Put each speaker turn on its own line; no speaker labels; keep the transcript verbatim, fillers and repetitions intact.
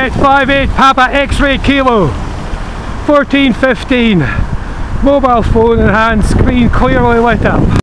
Juliet five eight Papa X-ray Kilo, fourteen fifteen. Mobile phone in hand, screen clearly lit up.